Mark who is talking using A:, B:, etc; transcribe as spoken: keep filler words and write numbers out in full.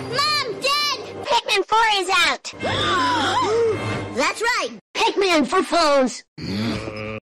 A: Mom, Dad!
B: Pikmin four is out!
A: That's right!
B: Pikmin for phones!